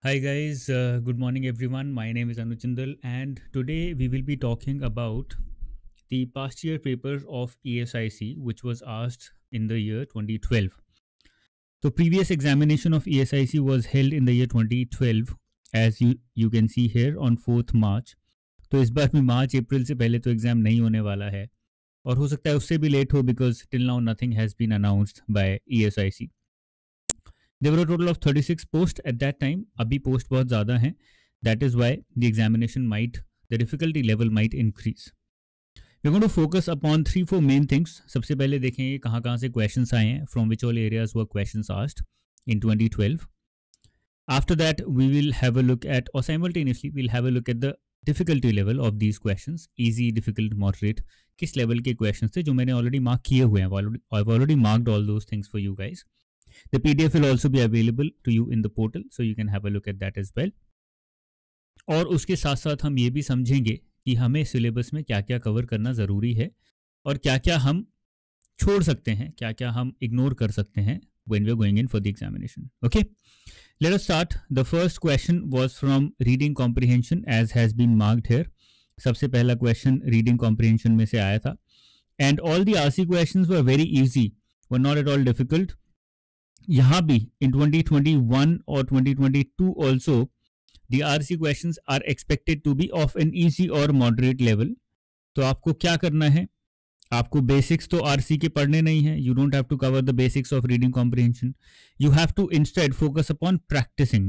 Hi guys, good morning everyone. My name is Anuchindal and today we will be talking about the past year paper of ESIC which was asked in the year 2012. The previous examination of ESIC was held in the year 2012 as you can see here on 4th March. तो इस बार भी मार्च अप्रैल से पहले तो exam नहीं होने वाला है और हो सकता है उससे भी लेट हो because till now nothing has been announced by ESIC. There were a total of 36 posts at that time. अभी पोस्ट बहुत ज़्यादा हैं. That is why the difficulty level might increase. We're going to focus upon 3-4 main things. सबसे पहले देखेंगे कहाँ से questions आए हैं, from which all areas were questions asked in 2012. After that, we will have a look at, or simultaneously, we'll have a look at the difficulty level of these questions. Easy, difficult, moderate. किस level के questions थे जो मैंने already mark किए हुए हैं. I've already marked all those things for you guys. The PDF will also be available to you in the portal, so you can have a look at that as well. और उसके साथ साथ हम ये भी समझेंगे कि हमें सिलेबस में क्या क्या कवर करना ज़रूरी है और क्या क्या हम छोड़ सकते हैं, क्या क्या हम इग्नोर कर सकते हैं when we are going in for the examination. Okay, let us start. The first question was from reading comprehension as has been marked here. सबसे पहला question reading comprehension में से आया था and all the RC questions were very easy, were not at all difficult. यहाँ भी in 2021 और 2022 also the RC questions are expected to be of an easy or moderate level. तो आपको क्या करना है, आपको बेसिक्स तो RC के पढ़ने नहीं है. You don't have to cover the basics of reading comprehension. You have to instead focus upon practicing.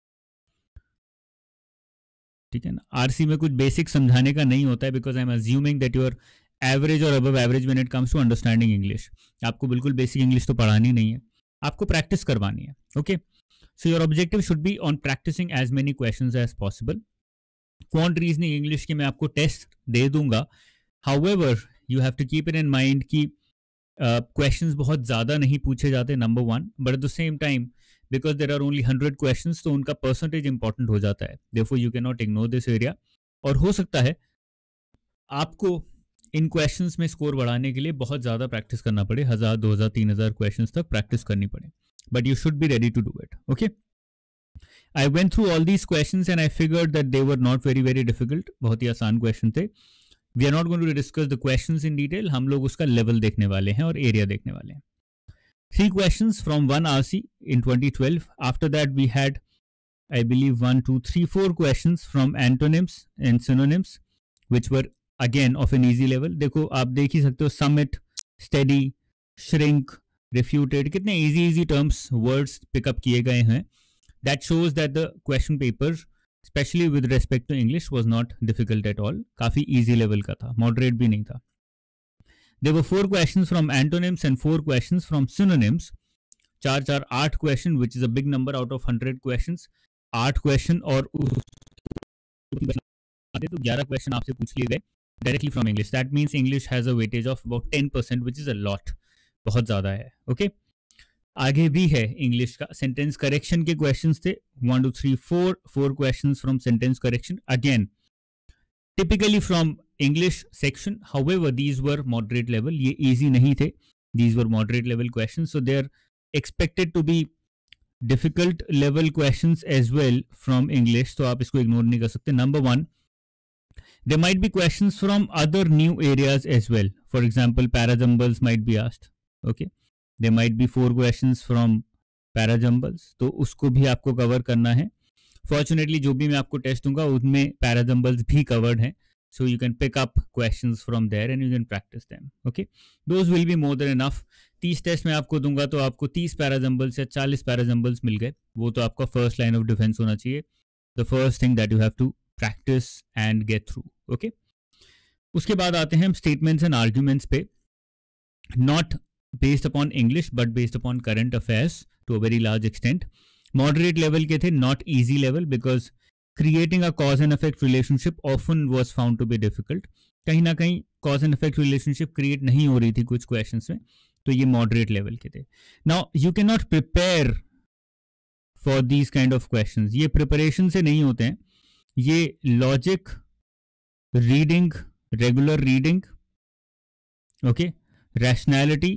ठीक है ना. RC में कुछ बेसिक समझाने का नहीं होता है because I'm assuming that you are average or above average when it comes to understanding English. आपको बिल्कुल बेसिक इंग्लिश तो पढ़ानी नहीं है, आपको प्रैक्टिस करवानी है. Okay, so your objective should be on practising as many questions as possible. Quant reasoning English के मैं आपको टेस्ट दे दूंगा. However you have to keep it in mind कि क्वेश्चंस बहुत ज़्यादा नहीं पूछे जाते, number one, but at the same time because there are only 100 questions तो उनका परसेंटेज इंपॉर्टेंट हो जाता है. Therefore you can not ignore this area. और हो सकता है आपको इन क्वेश्चंस में स्कोर बढ़ाने के लिए बहुत ज़्यादा प्रैक्टिस करना पड़े, 1000, 2000, 3000 क्वेश्चंस तक प्रैक्टिस करनी पड़े, but you should be ready to do it. Okay, I went through all these questions and I figured that they were not very difficult. बहुत ही आसान क्वेश्चन थे. We are not going to discuss the questions in detail. हम लोग उसका level देखने वाले हैं और एरिया देखने वाले हैं. 3 questions from 1 RC in 2012. After that we had, I believe, 1, 2, 3, 4 questions from antonyms and synonyms which were again of an easy level. देखो आप देख ही सकते हो, summit, steady, shrink, refuted, कितने easy terms, words pick up किए गए हैं. That shows that the question paper, especially with respect to English, was not difficult at all. काफी easy level का था, moderate भी नहीं था. There were 4 questions from antonyms and 4 questions from synonyms. 8 question, which is a big number out of 100 questions. 8 question और तो 11 question आपसे पूछ लिए गए directly from English. That means English has a weightage of about 10%, which is a lot, बहुत ज़्यादा है. Okay, आगे भी है इंग्लिश का. सेंटेंस करेक्शन के क्वेश्चंस थे 1, 2, 3, 4 questions from sentence correction, again typically from English section. However these were moderate level, ये ईजी नहीं थे. These were moderate level question, so they are expected to be difficult level questions as well from English. तो आप इसको ignore नहीं कर सकते. Number 1, there might be questions from other new areas as well. For example, parajumbles might be asked. Okay, there might be 4 questions from parajumbles, तो उसको भी आपको कवर करना है. Fortunately, जो भी मैं आपको टेस्ट दूंगा उनमें parajumbles भी कवर्ड हैं, so you can pick up questions from there and you can practice them. Okay, those will be more than enough. 30 test मैं आपको दूंगा तो आपको 30 parajumbles या 40 parajumbles मिल गए. वो तो आपका फर्स्ट लाइन ऑफ डिफेंस होना चाहिए. The first thing that you have to practice and get through. Okay, उसके बाद आते हैं हम statements and arguments पे. Not based upon English but based upon current affairs to a very large extent. Moderate level के थे, not easy level, because creating a cause and effect relationship often was found to be difficult. कहीं ना कहीं cause and effect relationship create नहीं हो रही थी कुछ questions में, तो ये moderate level के थे. Now you cannot prepare for these kind of questions. ये preparation से नहीं होते हैं. ये logic, reading, regular reading, okay, rationality,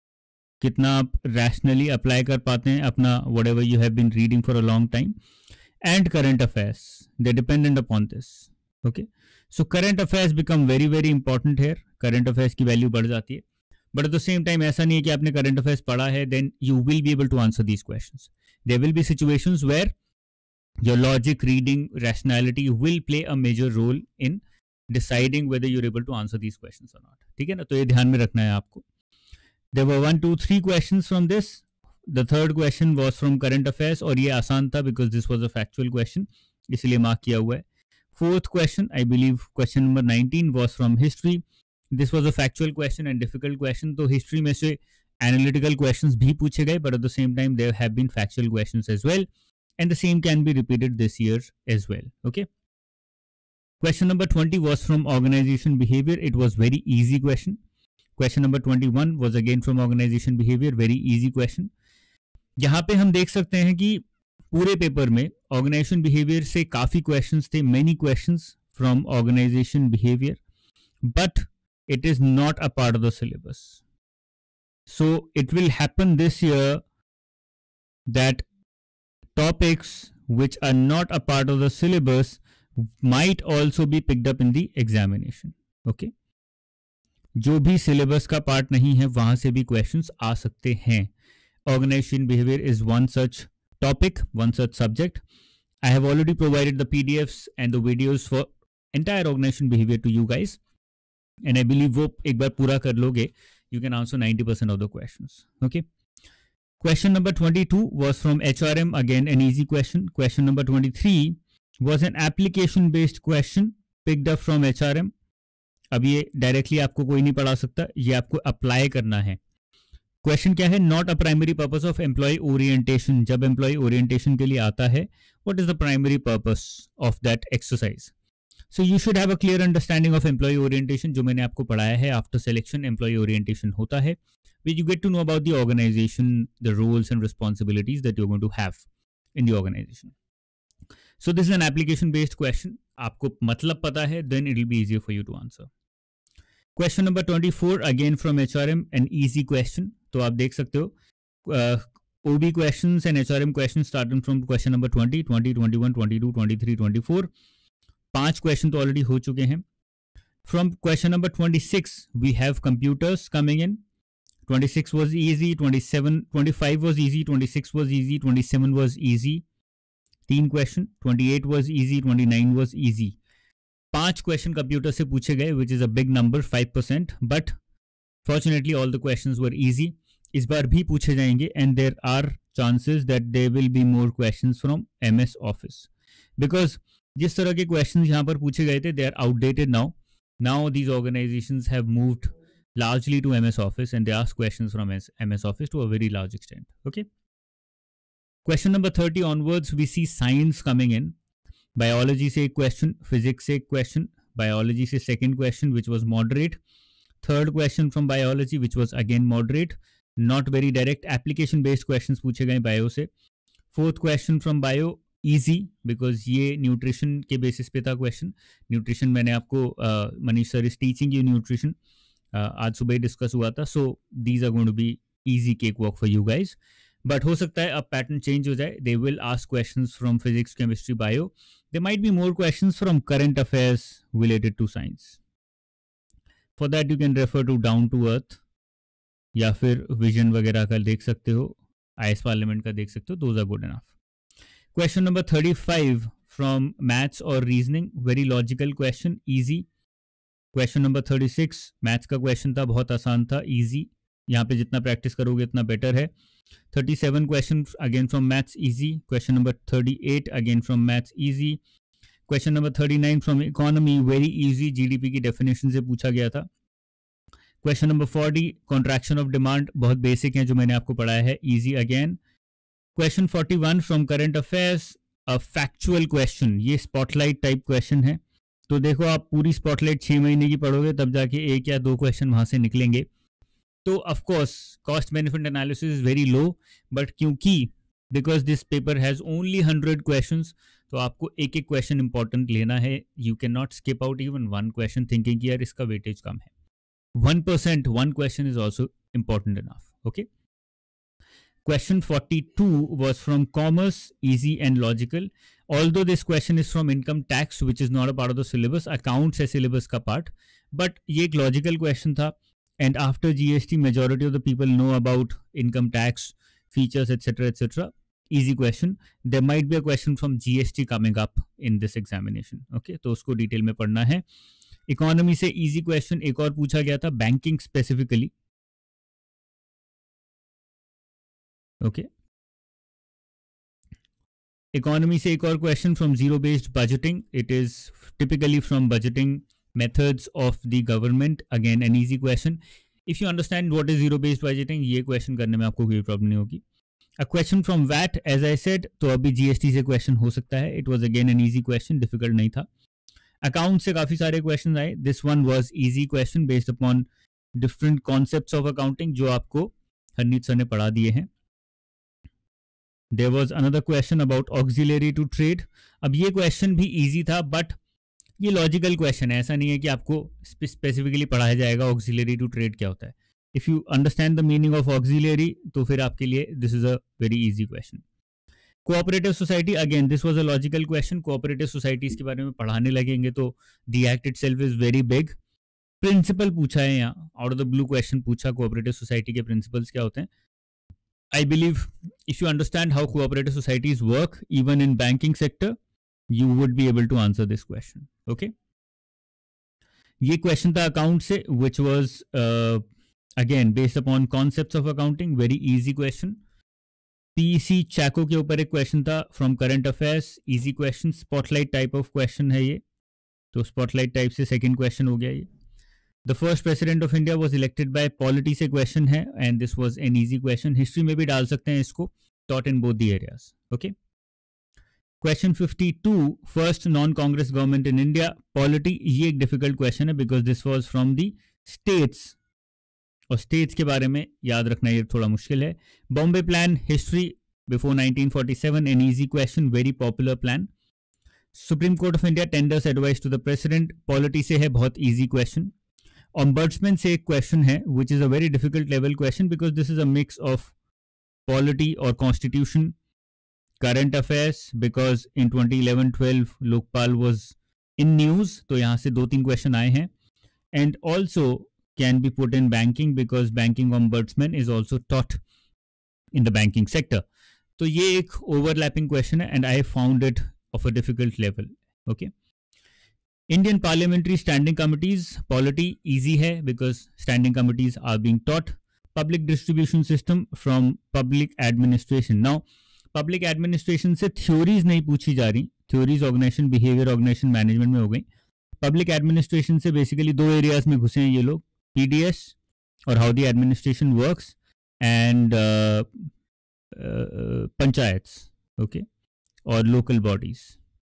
कितना आप रैशनली अप्लाई कर पाते हैं अपना whatever you have been reading for a long time, and current affairs. They're dependent upon this. Okay. So current affairs become very very important here. Current affairs की value बढ़ जाती है. But at the same time ऐसा नहीं है कि आपने current affairs पढ़ा है then you will be able to answer these questions. There will be situations where your logic, reading, rationality will play a major role in deciding whether you're able to answer these questions or not. ठीक है ना, तो ये ध्यान में रखना है आपको. There were 1, 2, 3 questions from this. The third question was from current affairs और ये आसान था because this was a factual question, इसलिए मार्क किया हुआ है. Fourth question, I believe question number 19 was from history. This was a factual question and difficult question. तो history में से analytical questions भी पूछे गए, but at the same time there have been factual questions as well, and the same can be repeated this year as well. Okay. Question number 20 was from organization behavior. It was very easy question. Question number 21 was again from organization behavior. Very easy question. यहाँ पे हम देख सकते हैं कि पूरे paper में organisation behaviour से काफी क्वेश्चंस थे, many questions from organisation behaviour, but it is not a part of the syllabus. So it will happen this year that topics which are not a part of the syllabus might also be picked up in the examination. Okay. जो भी syllabus का part नहीं है वहां से भी questions आ सकते हैं. Organization behavior is one such topic, one such subject. I have already provided the PDFs and the videos for entire organization behavior to you guys. And I believe वो एक बार पूरा कर लोगे, you can answer 90% of the questions. Okay. Question number 22 was from HRM. Again, an easy question. Question number 23 was an application-based question picked up from HRM. अब ये directly आपको कोई नहीं पढ़ा सकता, ये आपको अप्लाई करना है. क्वेश्चन क्या है? Not a primary purpose of employee orientation. जब एम्प्लॉय ओरिएंटेशन के लिए आता है, what is the primary purpose of that exercise? So you should have a clear understanding of employee orientation, जो मैंने आपको पढ़ाया है. After selection, employee orientation होता है, where you get to know about the organization, the roles and responsibilities that you're going to have in the organization. So this is an application-based question. आपको मतलब पता है, then it will be easier for you to answer. Question number 24, again from HRM, an easy question. तो आप देख सकते हो, OB questions and HRM questions starting from question number 20, 20, 21, 22, 23, 24. 5 question तो ऑलरेडी हो चुके हैं. From question number 26 we have computers coming in. 26 was easy, 25 was easy, 26 was easy, 27 was easy. 3 question. 28 was easy, 29 was easy. 5 question computer से पूछे गए, which is a big number, 5%, but fortunately all the questions were easy. इस बार भी पूछे जाएंगे and there are chances that there will be more questions from MS office, because जिस तरह के क्वेश्चंस यहाँ पर पूछे गए थे, they are outdated now. Now these organisations have moved largely to MS Office and they ask questions from MS Office to a very large extent. Okay. Question number 30 onwards, we see science coming in. Biology से एक question, physics से एक question, biology से second question which was moderate. Third question from biology which was again moderate, not very direct. Application based questions पूछे गए bio से. Fourth question from bio easy because ये nutrition के basis पे था question. Nutrition मैंने आपको Manish sir is teaching you nutrition. आज सुबह ही डिस्कस हुआ था. So these are going to be easy cakewalk for you guys. But हो सकता है अब पैटर्न चेंज हो जाए. They will ask questions from physics, chemistry, bio. There might be more questions from current affairs related to science. For that you can refer to Down to Earth या फिर vision वगैरह का देख सकते हो, IS parliament का देख सकते हो. Those are good enough. Question number 35 from maths or reasoning, very logical question, easy. Question number 36 maths का क्वेश्चन था, बहुत आसान था, easy. यहाँ पे जितना प्रैक्टिस करोगे उतना बेटर है. 37 question again from maths, easy. Question number 38 again from maths, easy. Question number 39 from economy, very easy. GDP की definition से पूछा गया था. Question number 40 contraction of demand, बहुत बेसिक है जो मैंने आपको पढ़ाया है, easy again. Question 41 from current affairs, a factual question. ये spotlight type question है. तो देखो आप पूरी स्पॉटलाइट 6 महीने की पढ़ोगे तब जाके 1 या 2 क्वेश्चन वहां से निकलेंगे. तो of course cost benefit analysis is very low, but क्योंकि because this paper has only 100 questions, तो आपको एक एक क्वेश्चन इंपॉर्टेंट लेना है. You can not skip out even one question thinking कि यार इसका वेटेज कम है. 1% one question is also important enough. Okay. Question 42 was from commerce, easy and logical. Although this question is from income tax, which is not a part of the syllabus, accounts है syllabus का part, but ये एक logical question था. And after GST, majority of the people know about income tax features, etc., etc. Easy question. There might be a question from GST coming up in this examination. Okay, तो उसको detail में पढ़ना है. Economy से easy question एक और पूछा गया था, बैंकिंग स्पेसिफिकली. ओके, इकोनॉमी से एक और question from zero based budgeting. It is typically from budgeting methods of the government. Again an easy question. If you understand what is zero based budgeting, ये question करने में आपको कोई problem नहीं होगी. A question from VAT, as I said, तो अभी GST से क्वेश्चन हो सकता है. It was again an easy question, difficult नहीं था. अकाउंट से काफी सारे क्वेश्चन आए. This one was easy question based upon different concepts of accounting जो आपको हरनीत सर ने पढ़ा दिए हैं. There was another question about auxiliary to trade. अब ये क्वेश्चन भी इजी था, बट ये लॉजिकल क्वेश्चन है. ऐसा नहीं है कि आपको स्पेसिफिकली पढ़ाया जाएगा ऑक्सिलरी टू ट्रेड क्या होता है. If you understand the meaning of auxiliary तो फिर आपके लिए this is a very easy question. Cooperative society, again this was a logical question. Cooperative societies के बारे में पढ़ाने लगेंगे तो the act itself is very big. Principal पूछा है यहाँ, out of the blue question पूछा, कोऑपरेटिव सोसाइटी के प्रिंसिपल्स क्या होते हैं. I believe if you understand how cooperative societies work, even in banking sector, you would be able to answer this question. Okay. ये question था account से, which was again based upon concepts of accounting, very easy question. PEC चैको के ऊपर एक question था from current affairs, easy question, spotlight type of question है ये, तो स्पॉटलाइट टाइप से सेकंड क्वेश्चन हो गया ये. The first president of India was elected by polity से क्वेश्चन है, and this was an easy question. History में भी डाल सकते हैं इसको, taught in both the areas. Okay. Question 52, first non Congress government in India, polity. ये एक डिफिकल्ट क्वेश्चन है because this was from the states, और स्टेट्स के बारे में याद रखना ये थोड़ा मुश्किल है. Bombay plan, history before 1947, an easy question, very popular plan. Supreme court of India tenders advice to the president, polity से है, बहुत इजी क्वेश्चन. ऑम्बर्ड्समैन से एक क्वेश्चन है which is a very difficult level question because this is a mix of polity और constitution, current affairs, because in 2011-12 Lokpal was in news, तो यहाँ से 2-3 क्वेश्चन आए हैं. And also can be put in banking because banking ombudsman is also taught in the banking sector. तो ये एक overlapping question है and I found it of a difficult level. Okay. Indian parliamentary standing committees, polity easy है because standing committees are being taught. Public distribution system from public administration. Now public administration से theories नहीं पूछी जा रही, theories organization, behavior organization, management में हो गई. Public administration से basically 2 areas में घुसे हैं ये लोग, PDS और how the administration works, and panchayats, okay, और लोकल बॉडीज.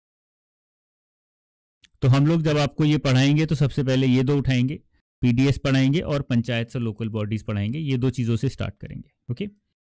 तो हम लोग जब आपको ये पढ़ाएंगे तो सबसे पहले ये 2 उठाएंगे, PDS पढ़ाएंगे और पंचायत और लोकल बॉडीज पढ़ाएंगे. ये 2 चीजों से स्टार्ट करेंगे. ओके,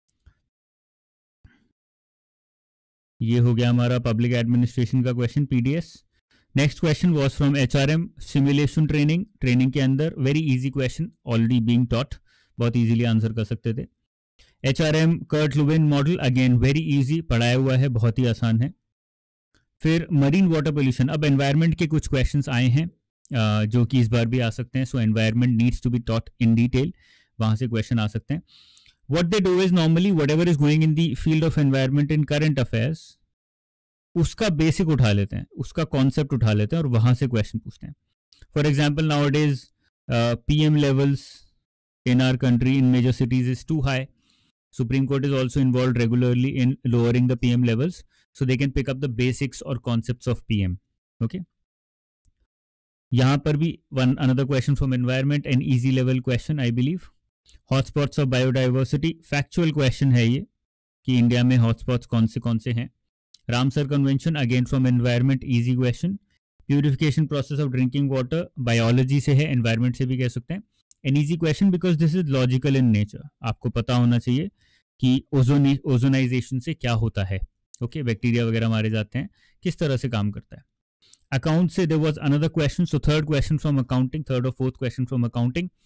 ये हो गया हमारा पब्लिक एडमिनिस्ट्रेशन का question, PDS. Next question was from HRM, simulation training के अंदर, very easy question, already being taught, बहुत इजीली आंसर कर सकते थे. HRM Kurt Lewin model, again very easy, पढ़ाया हुआ है, बहुत ही आसान है. फिर मरीन वाटर पोल्यूशन. अब एनवायरनमेंट के कुछ क्वेश्चंस आए हैं जो कि इस बार भी आ सकते हैं, so environment needs to be taught in detail, वहां से क्वेश्चन आ सकते हैं. What they do is normally whatever is going in the field of environment in current affairs, उसका बेसिक उठा लेते हैं, उसका कॉन्सेप्ट उठा लेते हैं और वहां से क्वेश्चन पूछते हैं. For example, now it is PM levels in our country in major cities is too high. Supreme Court is also involved regularly in lowering the PM levels, so they can pick up the basics or concepts of PM. Okay. यहाँ पर भी another question from environment, an easy level question I believe. Hotspots of biodiversity, factual question है ये कि India में hotspots कौन से हैं. Ramsar convention, again from environment, easy question. Purification process of drinking water, biology से है, एनवायरनमेंट से भी कह सकते हैं. An easy question because this is logical in nature, आपको पता होना चाहिए कि ओजोनाइजेशन से क्या होता है. ओके, बैक्टीरिया वगैरह मारे जाते हैं, किस तरह से काम करता है. अकाउंट से there was another question, so third question from accounting, third और fourth question from accounting.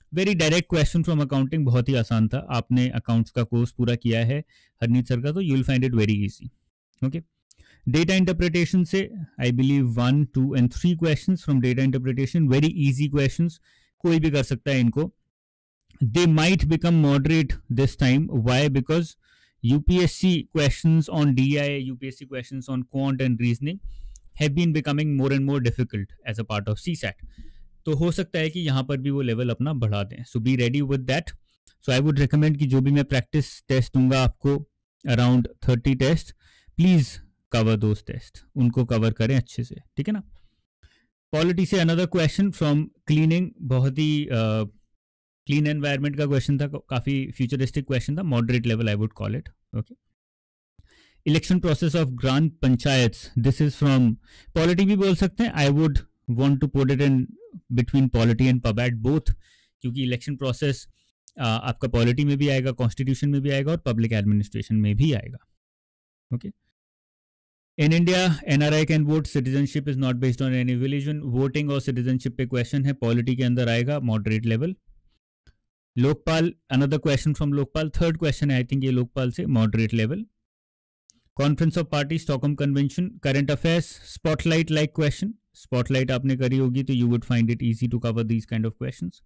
Very direct question from accounting, बहुत ही आसान था. आपने अकाउंट्स का कोर्स पूरा किया है हरनीत सर का, तो you will find it very easy. Okay. Data interpretation से I believe 1, 2 and 3 questions from data interpretation, very easy questions, कोई भी कर सकता है इनको. They might become moderate this time. Why? Because UPSC questions on DI, UPSC questions on quant and reasoning have been becoming more and more difficult as a part of CSAT. तो हो सकता है कि यहाँ पर भी वो लेवल अपना बढ़ा दें. So be ready with that. So I would recommend कि जो भी मैं प्रैक्टिस टेस्ट दूंगा आपको, around 30 test, please cover those test, उनको कवर करें अच्छे से, ठीक है ना. पॉलिटी से अनदर क्वेश्चन फ्रॉम क्लीनिंग, बहुत ही क्लीन एनवायरनमेंट का क्वेश्चन था, काफी फ्यूचरिस्टिक क्वेश्चन था, moderate level I would call it. Okay. Election process of gram panchayats, this is from polity भी बोल सकते हैं. I would want to put it in between polity and PubAd both, क्योंकि इलेक्शन प्रोसेस आपका पॉलिटी में भी आएगा, कॉन्स्टिट्यूशन में भी आएगा और पब्लिक एडमिनिस्ट्रेशन में भी आएगा. Okay. In India NRI can vote, citizenship is not based on any religion. Voting और सिटीजनशिप पे क्वेश्चन है, पॉलिटी के अंदर आएगा, moderate level. Lokpal, another question from Lokpal, third question है आई थिंक ये लोकपाल से, moderate level. Conference of party, Stockholm convention, current affairs, spotlight like question, spotlight आपने करी होगी तो you would find it easy to cover these kind of questions.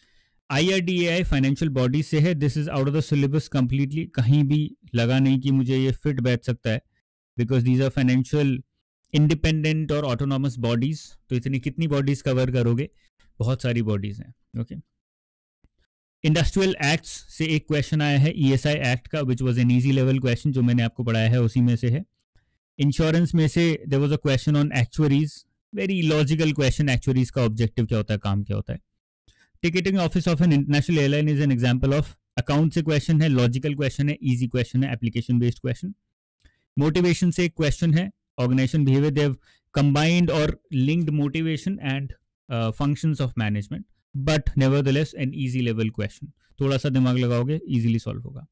IRDAI financial body से है, this is out of the syllabus completely, कहीं भी लगा नहीं कि मुझे ये फिट बैठ सकता है, because these are financial independent और ऑटोनॉमस बॉडीज. तो इतनी कितनी बॉडीज कवर करोगे, बहुत सारी बॉडीज हैं. ओके. इंडस्ट्रियल एक्ट्स से एक क्वेश्चन आया है, ESI एक्ट का, which was an easy level question, जो मैंने आपको पढ़ाया है उसी में से है. इंश्योरेंस में से there was a question on actuaries, very logical question, actuaries का ऑब्जेक्टिव क्या होता है, काम क्या होता है. Ticketing office of an international airline is an example of, account से क्वेश्चन है, लॉजिकल क्वेश्चन है, इजी क्वेश्चन है, एप्लीकेशन बेस्ड क्वेश्चन. मोटिवेशन से एक क्वेश्चन है, organisation behaviour, they have combined और linked motivation and functions of management, but nevertheless an easy level question, थोड़ा सा दिमाग लगाओगे इजीली सॉल्व होगा.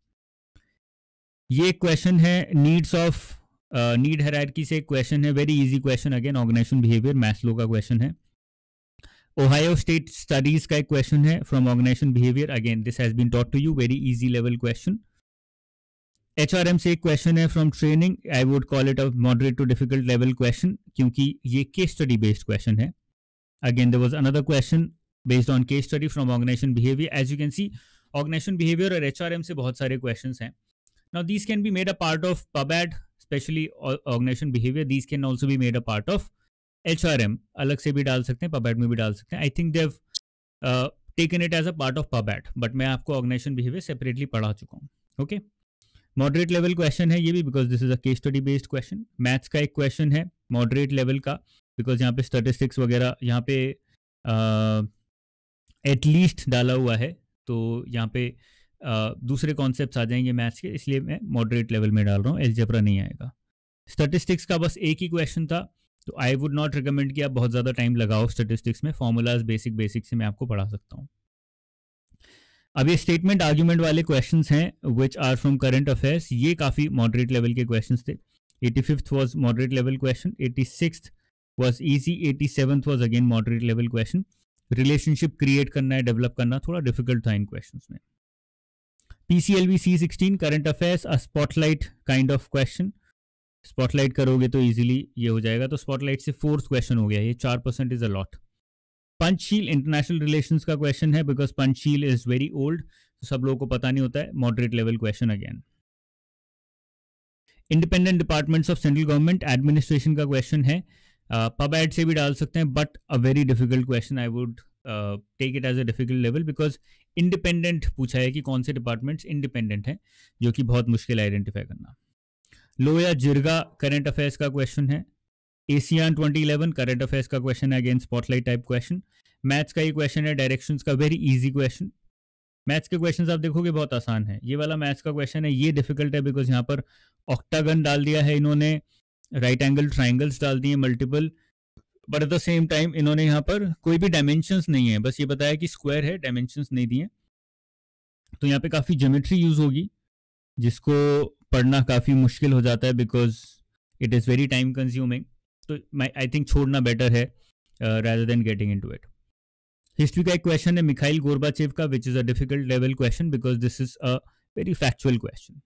ये क्वेश्चन है नीड्स ऑफ नीड हायरार्की से एक क्वेश्चन है, very easy question, again organisation behaviour, Maslow का क्वेश्चन है. ओहायो स्टेट स्टडीज का एक क्वेश्चन है from organisation behaviour, again this has been taught to you, very easy level question. HRM से एक क्वेश्चन है from training, I would call it a moderate to difficult level question, क्योंकि ये case study based question है. Again there was another question based on case study from organization behavior. As you can see, organization behavior और HRM से बहुत सारे questions हैं. Now these can be made a part of PubAd, especially organization behavior. These can also be made a part of HRM. अलग से भी डाल सकते हैं, PubAd में भी डाल सकते हैं. I think they've taken it as a part of PubAd, but मैं आपको organization behavior separately पढ़ा चुका हूँ. Okay? Moderate level question है ये भी, because this is a case study based question. Maths का एक question है moderate level का, because यहाँ पे statistics वगैरह यहाँ पे एटलीस्ट डाला हुआ है, तो यहाँ पे दूसरे कॉन्सेप्ट्स आ जाएंगे मैथ्स के, इसलिए मैं मॉडरेट लेवल में डाल रहा हूँ, एल्जेब्रा नहीं आएगा. स्टैटिस्टिक्स का बस एक ही क्वेश्चन था, तो आई वुड नॉट रिकमेंड कि आप बहुत ज़्यादा टाइम लगाओ स्टैटिस्टिक्स में, फॉर्मूलाज बेसिक से मैं आपको पढ़ा सकता हूँ. अब ये स्टेटमेंट आर्ग्यूमेंट वाले क्वेश्चंस हैं which are from current affairs, ये काफ़ी मॉडरेट लेवल के क्वेश्चंस थे. 85th was moderate level question, 86th was easy, 87th was again moderate level question. Relationship create करना है, डेवलप करना थोड़ा डिफिकल्ट था इन क्वेश्चंस में. PCLB C16 current affairs, a spotlight kind of question, spotlight करोगे तो easily ये हो जाएगा. तो स्पॉटलाइट से 4th क्वेश्चन हो गया, ये 4% is a lot. Panchsheel international relations का क्वेश्चन है, because Panchsheel is very old, तो सब लोगों को पता नहीं होता है, moderate level question again. Independent departments of central government administration का क्वेश्चन है, PubAd से भी डाल सकते हैं, but a very difficult question, I would take it as a difficult level, because independent पूछा है कि कौन से डिपार्टमेंट्स इंडिपेंडेंट हैं, जो कि बहुत मुश्किल आइडेंटिफाई करना. लोया जिरगा करंट अफेयर्स का क्वेश्चन है. एशियान 2011 करंट अफेयर्स का क्वेश्चन है, again spotlight type question. Maths का ये क्वेश्चन है, डायरेक्शंस का वेरी इजी क्वेश्चन. मैथ्स के क्वेश्चन आप देखोगे बहुत आसान है, ये वाला मैथ्स का क्वेश्चन है, ये डिफिकल्ट है, बिकॉज यहाँ पर ऑक्टागन डाल दिया है इन्होंने, राइट एंगल ट्राइंगल्स डाल दिए multiple, but at the same time इन्होंने यहाँ पर कोई भी डायमेंशंस नहीं है, बस ये बताया कि स्क्वायर है, डायमेंशंस नहीं दिए. तो यहाँ पे काफ़ी ज्योमेट्री यूज होगी, जिसको पढ़ना काफ़ी मुश्किल हो जाता है, because it is very time consuming. तो आई थिंक छोड़ना बेटर है rather than getting into it. History का एक क्वेश्चन है मिखाइल गोर्बाचेव का, which is a difficult level question because this is a very factual question.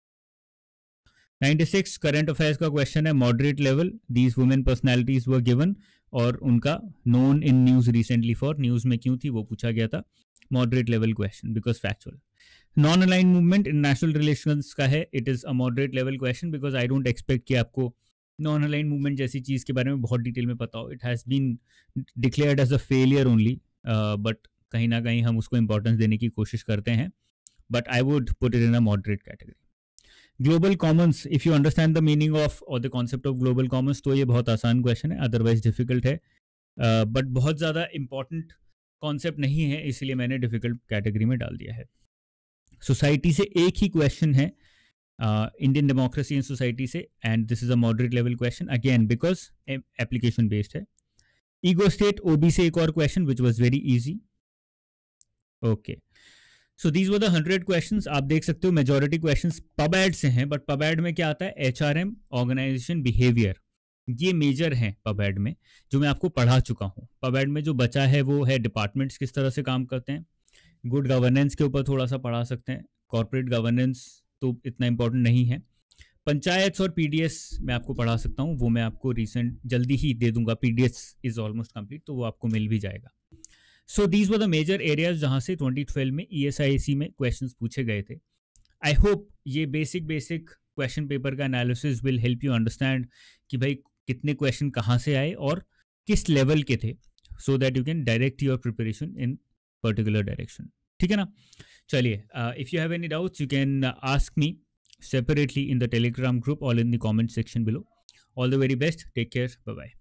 96 current affairs का question है moderate level, these women personalities were given, और उनका known in news recently for, news में क्यों थी वो पूछा गया था. Moderate level question because factual. Non align movement in national relations का है, it is a moderate level question because I don't expect कि आपको नॉन अलाइन मूवमेंट जैसी चीज के बारे में बहुत डिटेल में पता हो. It has been declared as a failure only, but कहीं ना कहीं हम उसको इंपॉर्टेंस देने की कोशिश करते हैं, but I would put it in a moderate category. Global commons, if you understand the meaning of और the concept of global commons तो ये बहुत आसान क्वेश्चन है, अदरवाइज डिफिकल्ट है, बट बहुत ज़्यादा इंपॉर्टेंट कॉन्सेप्ट नहीं है, इसलिए मैंने डिफिकल्ट कैटेगरी में डाल दिया है. सोसाइटी से एक ही क्वेश्चन है, इंडियन डेमोक्रेसी इन सोसाइटी से, and this is a moderate level question again because application based है. ईगो स्टेट ओबी से एक और question which was very easy. Okay, so these were the 100 questions. आप देख सकते हो मेजोरिटी क्वेश्चंस पबएड से हैं, बट पबएड में क्या आता है, एचआरएम, ऑर्गेनाइजेशन बिहेवियर, ये मेजर हैं पबएड में, जो मैं आपको पढ़ा चुका हूँ. पबएड में जो बचा है वो है डिपार्टमेंट्स किस तरह से काम करते हैं, गुड गवर्नेंस के ऊपर थोड़ा सा पढ़ा सकते हैं, कॉर्पोरेट गवर्नेंस तो इतना इंपॉर्टेंट नहीं है, पंचायत और पीडीएस मैं आपको पढ़ा सकता हूँ, वो मैं आपको रिसेंट जल्दी ही दे दूंगा, पीडीएस इज ऑलमोस्ट कंप्लीट, तो वो आपको मिल भी जाएगा. So these were the major areas जहाँ से 2012 में ईएसआईसी में क्वेश्चंस पूछे गए थे. आई होप ये बेसिक क्वेश्चन पेपर का analysis will help you understand कि भाई कितने क्वेश्चन कहाँ से आए और किस लेवल के थे, so that you can direct your preparation in particular direction. ठीक है ना. चलिए, if you have any doubts you can ask me separately in the Telegram group or in the comment section below. All the very best. Take care. Bye bye.